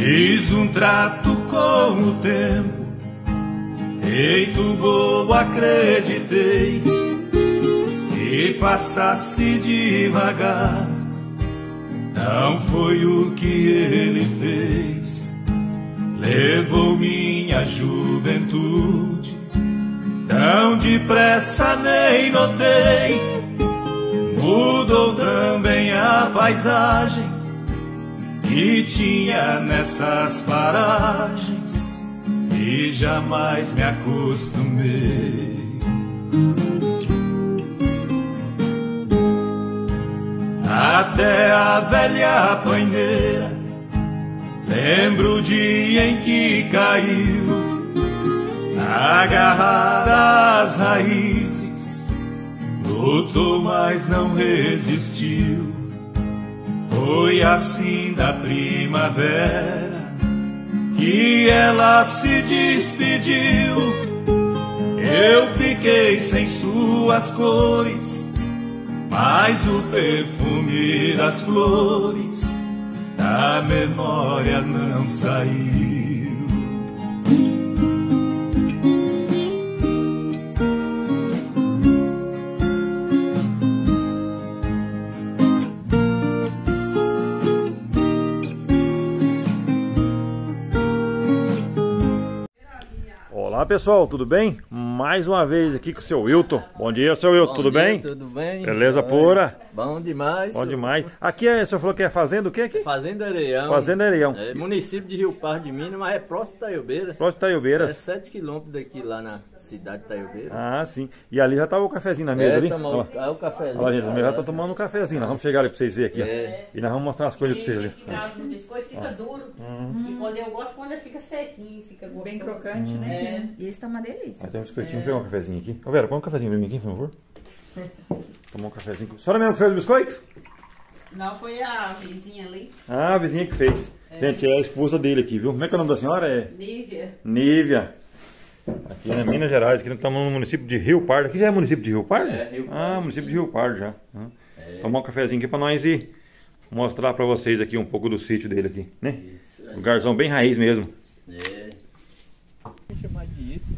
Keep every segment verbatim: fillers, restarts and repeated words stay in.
Fiz um trato com o tempo, feito bobo acreditei que passasse devagar. Não foi o que ele fez, levou minha juventude, tão depressa nem notei. Mudou também a paisagem que tinha nessas paragens e jamais me acostumei. Até a velha pandeira, lembro o dia em que caiu, agarrada às raízes, lutou mas não resistiu. Foi assim da primavera que ela se despediu. Eu fiquei sem suas cores, mas o perfume das flores da memória não saiu. Olá pessoal, tudo bem? Mais uma vez aqui com o seu Wilton. Bom dia, seu Wilton, tudo dia, bem? Tudo bem. Beleza pura? Bom demais. Bom demais. Aqui é, o senhor falou que é fazenda o que aqui? Fazenda Areião. Fazenda Areião. É município de Rio Pardo de Minas, mas é próximo de Taiobeira. Próximo de Taiobeira. É sete quilômetros daqui lá na cidade de Taiobeira. Ah, sim. E ali já tá o cafezinho na mesa é, ali? Tomou, Olha lá o cafezinho. Olha, gente, nós já tá tomando um cafezinho. Nós vamos chegar ali pra vocês verem aqui. É. Ó. E nós vamos mostrar as coisas pra vocês ali. Que traz no biscoito fica duro. Uhum. E quando eu gosto, quando ele fica sequinho, fica gostoso. Bem crocante, né? É. E esse tá uma delícia. Aí tem um biscoitinho, vamos pegar um cafezinho aqui. Ô Vera, põe um cafezinho pra mim aqui, por favor. Tomar um cafezinho. A senhora mesmo que fez o biscoito? Não, foi a vizinha ali. Ah, a vizinha que fez. É. Gente, é a esposa dele aqui, viu? Como é que é o nome da senhora? É Nívia. Nívia. Aqui na Minas Gerais, aqui nós estamos no município de Rio Pardo. Aqui já é município de Rio Pardo? É, Rio Pardo. Ah, município de Rio Pardo já. Uhum. É. Tomar um cafezinho aqui pra nós e mostrar pra vocês aqui um pouco do sítio dele aqui, né? Isso aí. Lugarzão bem raiz mesmo. É. Chamar de isso.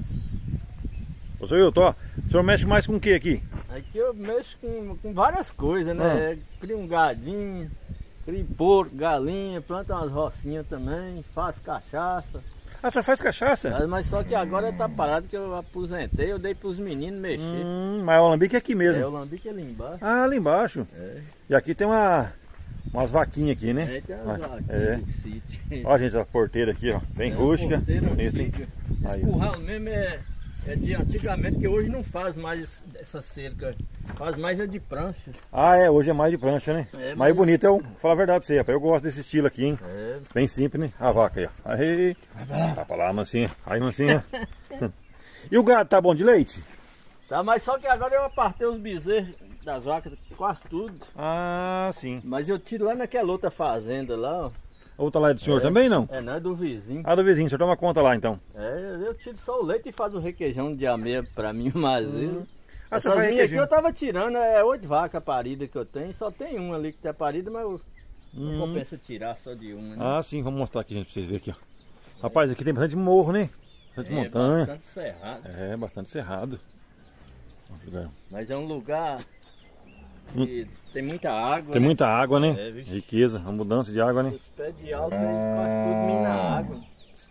Ô senhor Wilton, ó, o senhor mexe mais com o que aqui? Aqui eu mexo com, com várias coisas, né? Crio um gadinho, crio porco, galinha, planto umas rocinhas também, faço cachaça. Ah, você faz cachaça? Mas só que agora tá parado que eu aposentei, eu dei pros meninos mexer. Hum, mas o alambique é aqui mesmo. É, o lambique é ali embaixo. Ah, ali embaixo. É. E aqui tem uma, umas vaquinhas aqui, né? É, tem Vai. umas vaquinhas É. do sítio. Ó, gente, a porteira aqui, ó, bem rústica. Porteira Bonita, hein? antiga. Aí, Esse ó. curral mesmo é, é de antigamente, que hoje não faz mais essa cerca. Faz mais é de prancha. Ah, é, hoje é mais de prancha, né? É, mas mas- bonito, eu vou falar a verdade pra você, rapaz. Eu gosto desse estilo aqui, hein? É. Bem simples, né? A vaca aí, ó. Aí, vai pra lá, mansinha. Aí, mansinha. E o gado tá bom de leite? Tá, mas só que agora eu apartei os bezerros das vacas, quase tudo. Ah, sim. Mas eu tiro lá naquela outra fazenda lá, ó. Outra lá é do senhor É. também, não? É, não é do vizinho. Ah, do vizinho, o senhor toma conta lá, então. É, eu tiro só o leite e faço o requeijão de amêia pra mim, mas eu... Ah, você Essas faz minhas aqui requeijão. eu tava tirando, é oito vacas paridas que eu tenho, só tem uma ali que tá parida, mas eu... não Hum. compensa tirar só de uma, né? Ah, sim, vamos mostrar aqui, gente, pra vocês verem aqui, ó. Rapaz, aqui tem bastante morro, né? Bastante É, montanha. bastante cerrado. É, bastante cerrado. Mas é um lugar Hum. que tem muita água. Tem né? muita água, né? É, vixe. Riqueza, a mudança de água, né? Os pés de alto aí quase tudo mina água.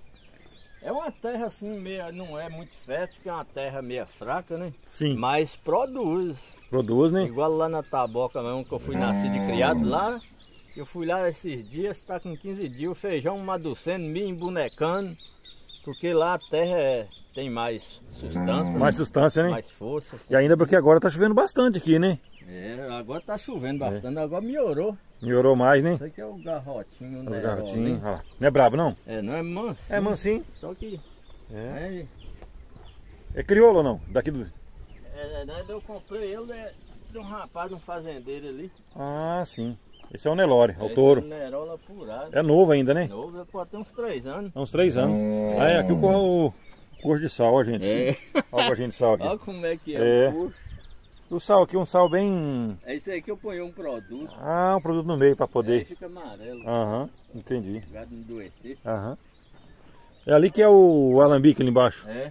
É uma terra assim, meia, não é muito fértil, que é uma terra meia fraca, né? Sim, Mas produz. produz, né? Igual lá na Taboca mesmo, que eu fui nascido e criado lá. Eu fui lá esses dias, está com quinze dias, o feijão madurecendo, me embonecando. Porque lá a terra é, tem mais sustância, Mais né? sustância, né? mais força. E ainda porque agora tá chovendo bastante aqui, né? É, agora tá chovendo bastante, agora melhorou. Melhorou mais, né? Isso aqui é o garrotinho, Os né? garrotinhos, olha lá. Não é brabo, não? É, não é manso. É mansinho. Só que. É. É, É crioulo ou não? Daqui do... é, né, eu comprei ele é, de um rapaz, de um fazendeiro ali. Ah, sim. Esse é o Nelore, é o Esse touro. É um Nerola apurado. É novo ainda, né? Novo, pode ter uns três anos. Há uns três anos. Ah, é, aqui o, o curso de sal, ó, gente. É. Olha o curso de sal aqui. Olha como é que é, É. o curso. O sal aqui, um sal bem... É isso aí que eu ponho um produto. Ah, um produto no meio para Aí poder... fica amarelo. Aham, entendi. O gado não adoecer. Aham. É ali que é o alambique ali embaixo. É.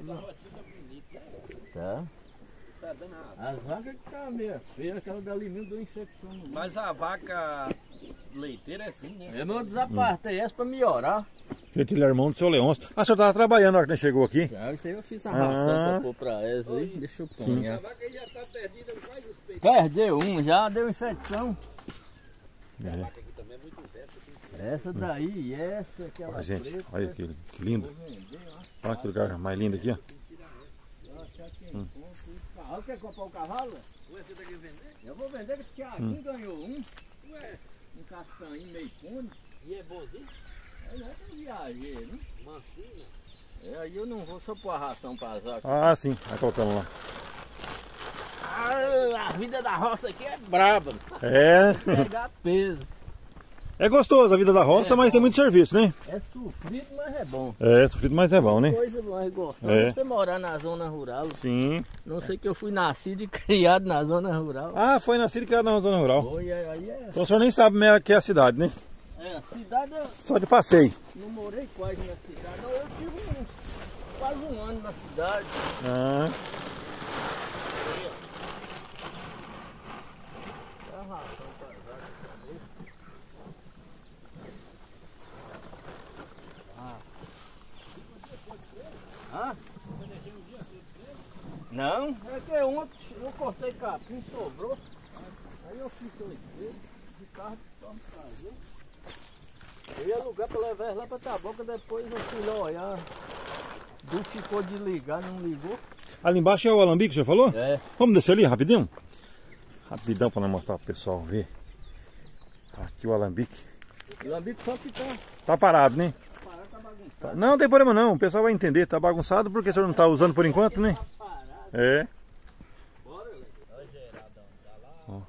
Tá. As vacas que tá meio feia, aquela dali mesmo deu infecção. No Mas a vaca leiteira é assim, né? eu não desapartei essa pra melhorar. Gente, ele é irmão do seu Leôncio. Ah, o senhor tava trabalhando na hora que ele chegou aqui? Ah, isso aí eu fiz a Ah. ração pra pôr pra essa aí. Deixa eu pôr. A vaca aí já tá perdida quase os peitos. Perdeu um, já deu infecção. É. Aqui também é muito velha. Essa daí e essa, aquela Ó, gente, preta. olha que, que lindo. Vou vender, ó. Olha que lugar mais lindo aqui, ó. Eu achar quem compra o cavalo. Quer comprar o cavalo? Ué, você tá querendo vender? Eu vou vender que o Thiaguinho ganhou um. Ué, Um castanho meio fundo. e é bonzinho? Aí já tem viajeiro, né? Mansinho? É, aí eu não vou só pôr a ração pra azar. Ah, sim. Vai colocando lá. Ah, a vida da roça aqui é braba. É. Pegar peso. É gostoso a vida da roça, mas tem muito serviço, né? É sofrido, mas é bom. É, sofrido, mas é bom, né? Coisa mais gostosa É. é você morar na zona rural. Sim. Não sei que eu fui nascido e criado na zona rural. Ah, foi nascido e criado na zona rural. Foi, aí é. Então o senhor nem sabe como é que é a cidade, né? É, a cidade eu Só de passeio. não morei quase na cidade. Não, eu tive um, quase um ano na cidade. Ah, Dá ração pra vaca também. Ah. Ah? Não, é que ontem eu cortei capim, sobrou. Aí eu fiz dois dedos, de carro só me fazer. Eu ia alugar pra levar lá pra Taboca, depois eu fui lá olhar. Du ficou de ligar, não ligou. ali embaixo é o alambique que o senhor falou? É. Vamos descer ali rapidinho? Rapidão para nós mostrar pro pessoal ver. Aqui o alambique. E o amigo só que tá Tá parado, né? parado, tá bagunçado. Tá- Não, não tem problema não. O pessoal vai entender. Tá bagunçado porque o senhor não tá usando por enquanto, né? É. Ó.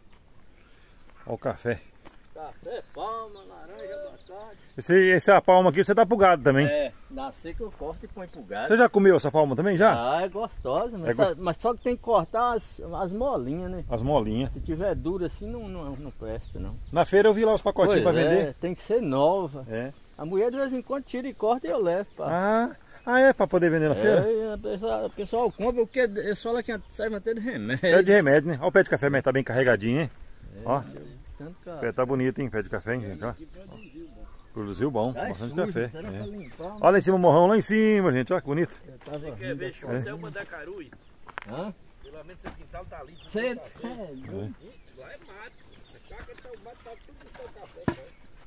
Ó o café. Café, palma, laranja, abacate. Esse, essa palma aqui você dá pro gado também. É, na seca eu corto e põe pro gado. Você já comeu essa palma também já? Ah, é gostosa, mas, É gost- só, mas só que tem que cortar as, as molinhas, né? As molinhas. Se tiver dura assim, não, não, não presta, não. Na feira eu vi lá os pacotinhos Pois pra é, vender. tem que ser nova. É. A mulher de vez em quando tira e corta e eu levo. Pá. Ah, ah, é pra poder vender na feira? É, e a pessoa- o pessoal compra porque eles falam que serve até de remédio. É de remédio, né? Olha o pé de café, mas tá bem carregadinho, hein? Ó, Tanto o cara. pé tá bonito, hein? Pé de café, hein, gente? Ó. Produziu bom, Tá bastante sujo, café. será É. pra limpar? Olha lá em cima o morrão, lá em cima, gente. Olha que bonito. Eu tava Quer rindo ver aqui. show até uma da Carui? Hã? Pelo menos seu quintal tá limpo. Você Seu café. é doido. Lá é mato. A chácara tá o mato, tá tudo no seu café. cara.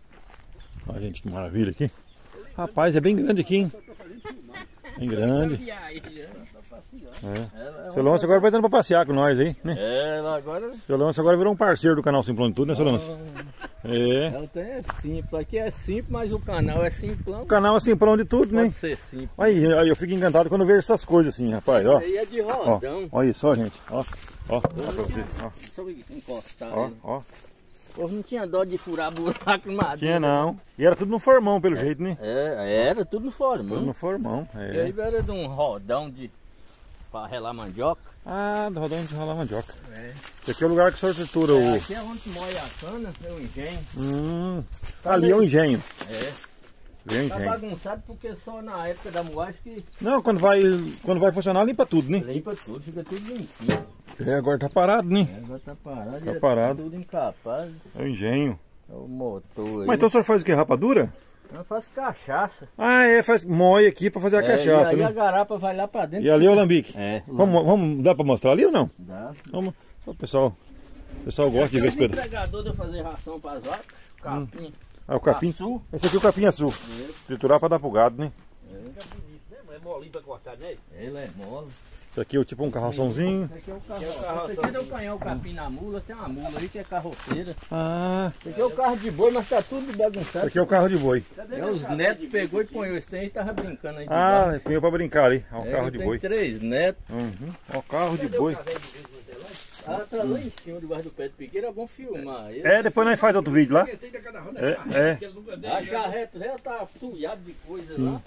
Olha, gente, que maravilha aqui. Rapaz, é bem grande aqui, hein? Bem grande. Viagem, só passear. É. Ela- Seu Leôncio agora vai dando pra passear com nós aí, né? Ela agora. Seu Leôncio agora virou um parceiro do canal Simplão de Tudo, né, seu Leôncio? É. Ela tem é simples. Aqui é simples, mas o canal é simplão. O canal é Simplão de Tudo, né? Pode ser simples. Aí, aí eu fico encantado quando eu vejo essas coisas assim, rapaz, ó. Aí é de Ó, rodão. olha isso, ó, gente. Ó, ó, ó pra você. Ó, Só encostar. ó, né? ó. O povo não tinha dó de furar buraco em madeira. Tinha não. E era tudo no formão, pelo jeito, né? É, era tudo no Tudo formão. no formão, E é. aí era de um rodão de. Pra relar mandioca. Ah, do rodão de rolar mandioca. É. Esse aqui é o lugar que o senhor tritura É, o... aqui é onde moe a cana, é o engenho. Hum, ali é o engenho. É. Ali é o Tá engenho. bagunçado porque só na época da moagem que Não, quando vai, quando vai funcionar, limpa tudo, né? limpa tudo, fica tudo limpinho. É, agora tá parado, né? É, agora tá parado, Tá já parado. tudo encapado. É o engenho. É o motor aí. Mas então o senhor faz o que? Rapadura? Eu faço cachaça. Ah, é, faz moe aqui pra fazer a É, cachaça, e aí a né? garapa vai lá pra dentro. E ali é o alambique. É. Vamos, vamos, dá pra mostrar ali ou não? Dá. Vamos. O pessoal, o pessoal gosta de ver esse Tem um pedaço. entregador de eu fazer ração pras vacas. Capim. Ah, o capim? Açu. Esse aqui é o capim azul. Triturar pra dar pro gado, né? Fica bonito, né? Mas é molinho pra cortar, né? Ele é mole. Esse aqui é o tipo um carroçãozinho. Esse aqui é o carro. Esse aqui é de eu apanhar o capim na mula. Tem uma mula aí que é carroceira. Ah, Esse aqui é o carro de boi, mas tá tudo esse bagunçado. aqui é o carro de boi. É, os netos pegou e ponhou. Esse tem aí tava brincando aí de Ah, baixo. punhou pra brincar ali. Ó, o É, carro eu de tenho boi. três netos. Uhum. Ó, o carro de boi. Ah, tá lá em cima, debaixo do pé de piqueiro, é bom filmar. Ele, É, depois nós faz outro vídeo lá. É, é. a charreta já tá tuiada de coisa lá.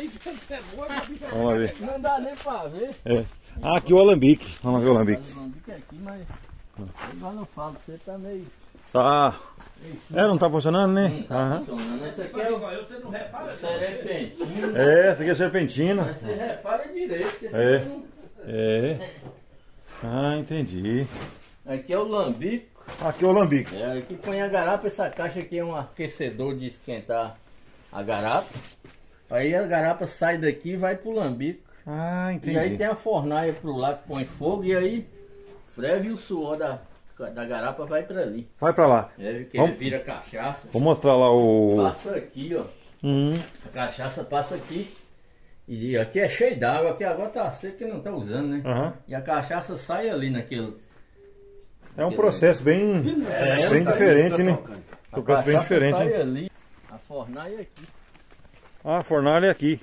Vamos ver. Não dá nem pra ver. É. Ah, aqui o alambique. Vamos ver o alambique. O alambique é aqui, mas agora não falo, você tá meio... Tá. É, não tá funcionando, né? Não tá Aham. funcionando. Esse aqui é o, o serpentina. É, essa aqui é serpentina. Mas você repara direito, porque É. senão não- É. Ah, entendi. Aqui é o lambico. Aqui é o alambique. É, aqui põe a garapa, essa caixa aqui é um aquecedor de esquentar a garapa. Aí a garapa sai daqui e vai pro lambico. Ah, E aí entendi. tem a fornalha pro lado que põe fogo e aí freve o suor da, da garapa vai pra ali. Vai pra lá. É, que Vamos- vira cachaça. Vou mostrar lá o... Passa aqui, ó. Hum. A cachaça passa aqui. E aqui é cheio d'água, aqui agora tá seco que não tá usando, né? Aham. E a cachaça sai ali naquele. É um processo bem, É, bem tá diferente, né? A Um processo bem cachaça diferente, sai hein? ali. A fornalha é aqui. Ah, a fornalha é aqui.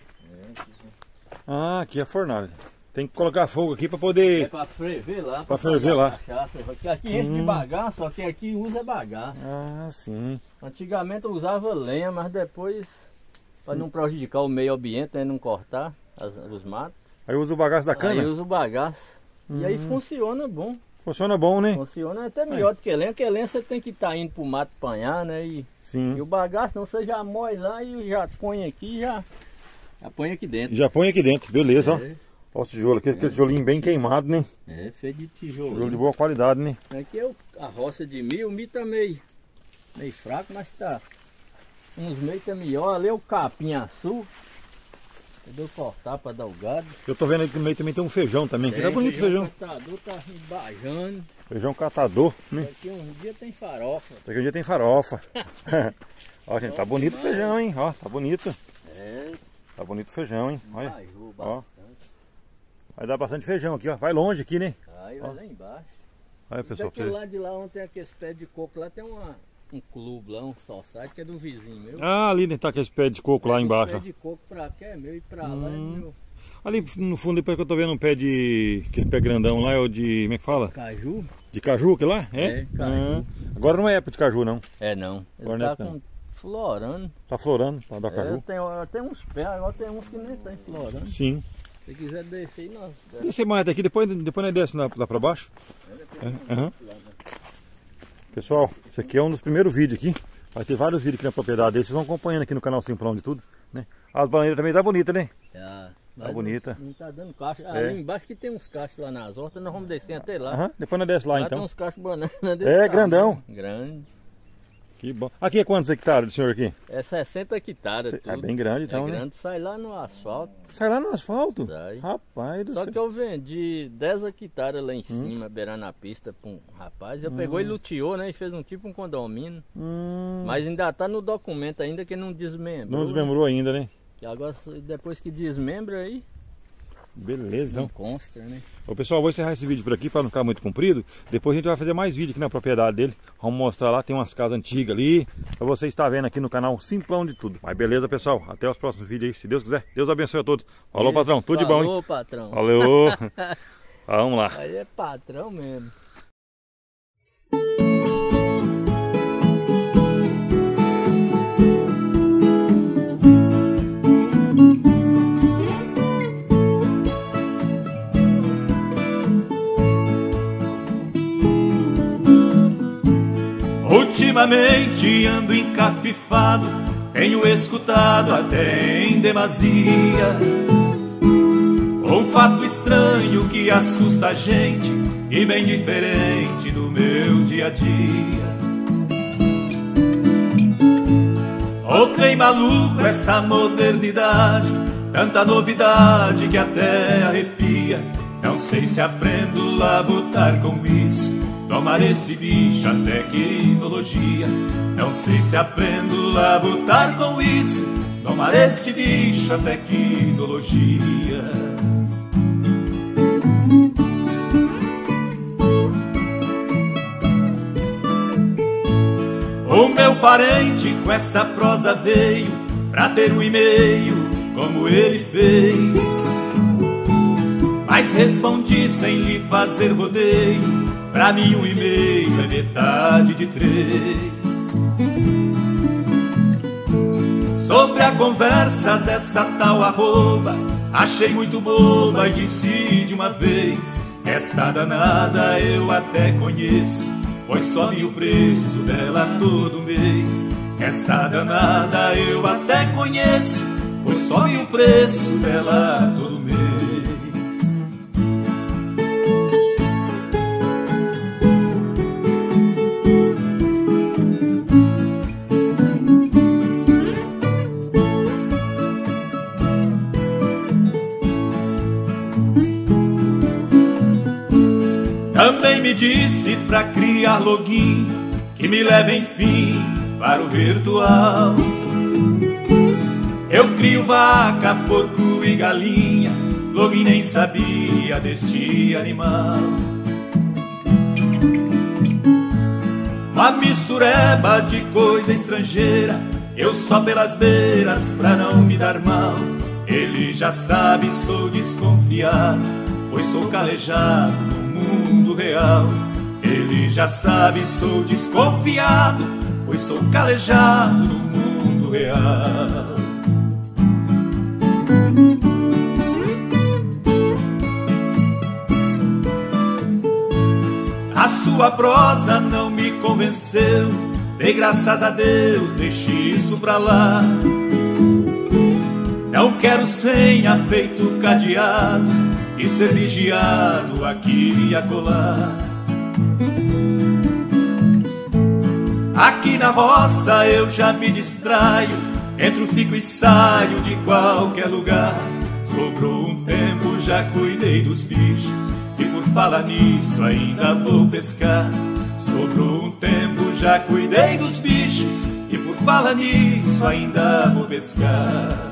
Ah, aqui é a fornalha. Tem que colocar fogo aqui pra É poder... pra ferver lá. Pra ferver fazer a lá. Cachaça. Aqui, aqui enche de bagaço, só que aqui usa bagaço. Ah, sim. Antigamente eu usava lenha, mas depois, para não prejudicar o meio ambiente, né, não cortar as- os matos, Aí usa o bagaço da aí cana. usa o bagaço. E aí funciona bom. Funciona bom, né? Funciona até melhor do que lenha, porque lenha você tem que estar indo pro mato apanhar, né? E, Sim. e o bagaço não, você já moe lá e já põe aqui e já, já põe aqui dentro. Já põe aqui dentro, beleza, ó. É, Ó o tijolo aqui, aquele tijolinho bem queimado, né? é feito de Tijolo de tijolo. boa qualidade, né? Aqui é o- a roça de milho, o milho tá meio, meio fraco, mas tá. Uns meio tá melhor. Ali é o capim-açu. Entendeu? Cortar para dar o gado. Eu tô vendo aqui no meio também tem um feijão também. Aqui tá bonito o feijão. O catador tá embajando. Feijão catador, né? Aqui um dia tem farofa. Daqui um dia tem farofa. Ó, gente, tá bonito o feijão, hein? Ó, tá bonito. É, Tá bonito o feijão, hein? Olha. embajou Ó. bastante. Vai dar bastante feijão aqui, ó. Vai longe aqui, né? Aí vai lá embaixo. Olha, pessoal, pra Daquele vocês. lado de lá onde tem aqueles pés de coco, lá tem uma, um clube lá, um society que é do vizinho meu. Ah, ali né, tá aquele pé de coco lá Os embaixo. pés ó. de coco pra cá é meu e pra lá é Hum. meu. Ali no fundo, depois que eu tô vendo um pé de... Aquele pé grandão lá, é o de... Como é que fala? Caju? De caju, que lá? É? É, caju. Ah, agora não é época de caju, não. É não. Ele Agora não é tá tanto. com florando. Tá florando, tá da É, caju. tem, tem uns pés, agora tem uns que nem tem florando. Sim. Se quiser descer aí, nós desce. Descer mais daqui, depois, depois nós desce lá, lá pra baixo. É, aham. Pessoal, esse aqui é um dos primeiros vídeos aqui. Vai ter vários vídeos aqui na propriedade dele. Vocês vão acompanhando aqui no canal Simplão de tudo, né? As baneiras também tá bonita, né? Ah, Tá mas bonita. Não, não tá dando caixa. É. Ali embaixo que tem uns cachos lá nas hortas, nós vamos descer até lá. Aham, depois nós desce lá, Lá tem então. uns cachos de banana desse É, tamanho. grandão. Grande. Que bom. Aqui é quantos hectares do senhor aqui? É sessenta hectares É tudo. bem grande, então, é né? grande, sai lá no asfalto. Sai lá no asfalto? Sai. Rapaz do Só céu. que eu vendi dez hectares lá em Hum. cima, beirando a pista pra um rapaz. Eu pegou e luteou, né? E fez um tipo um condomínio. Hum, Mas ainda tá no documento ainda que não desmembrou. não desmembrou ainda, né? Que agora, depois que desmembra aí, Beleza, não então. consta, né? Ô, pessoal, vou encerrar esse vídeo por aqui para não ficar muito comprido. Depois a gente vai fazer mais vídeo aqui na propriedade dele. Vamos mostrar lá, tem umas casas antigas ali. Para você estar vendo aqui no canal Simplão de Tudo. Mas beleza, pessoal. Até os próximos vídeos aí, se Deus quiser. Deus abençoe a todos. Falou, Isso, patrão. Tudo de bom, hein? Falou, patrão. Valeu. Vamos lá. Aí é patrão mesmo. Ultimamente ando encafifado, tenho escutado até em demasia um fato estranho que assusta a gente e bem diferente do meu dia a dia. O trem maluco, essa modernidade, tanta novidade que até arrepia. Não sei se aprendo lá a botar com isso, tomar esse bicho a tecnologia. Não sei se aprendo lá a botar com isso, tomar esse bicho a tecnologia. O meu parente com essa prosa veio pra ter um e-mail como ele fez, mas respondi sem lhe fazer rodeio, pra mim um e meio é metade de três. Sobre a conversa dessa tal arroba, achei muito boba e disse de uma vez: esta danada eu até conheço, pois sobe o preço dela todo mês. Esta danada eu até conheço, pois sobe o preço dela todo mês. Também me disse pra criar login, que me leva enfim para o virtual. Eu crio vaca, porco e galinha, login nem sabia deste animal. Uma mistureba de coisa estrangeira, eu só pelas beiras pra não me dar mal. Ele já sabe, sou desconfiado, pois sou calejado no mundo real. Ele já sabe, sou desconfiado, pois sou calejado no mundo real. A sua prosa não me convenceu, dei graças a Deus, deixe isso pra lá. Não quero senha feito cadeado e ser vigiado aqui e acolá. Aqui na roça eu já me distraio, entro, fico e saio de qualquer lugar. Sobrou um tempo, já cuidei dos bichos, e por falar nisso ainda vou pescar. Sobrou um tempo, já cuidei dos bichos, e por falar nisso ainda vou pescar.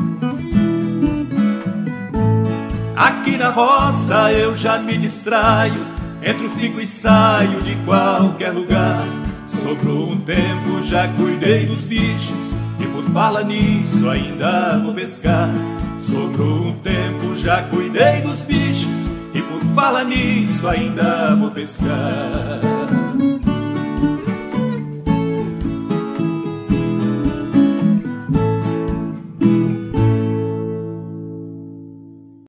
Aqui na roça eu já me distraio, entro, fico e saio de qualquer lugar. Sobrou um tempo, já cuidei dos bichos, e por falar nisso ainda vou pescar. Sobrou um tempo, já cuidei dos bichos, e por falar nisso ainda vou pescar.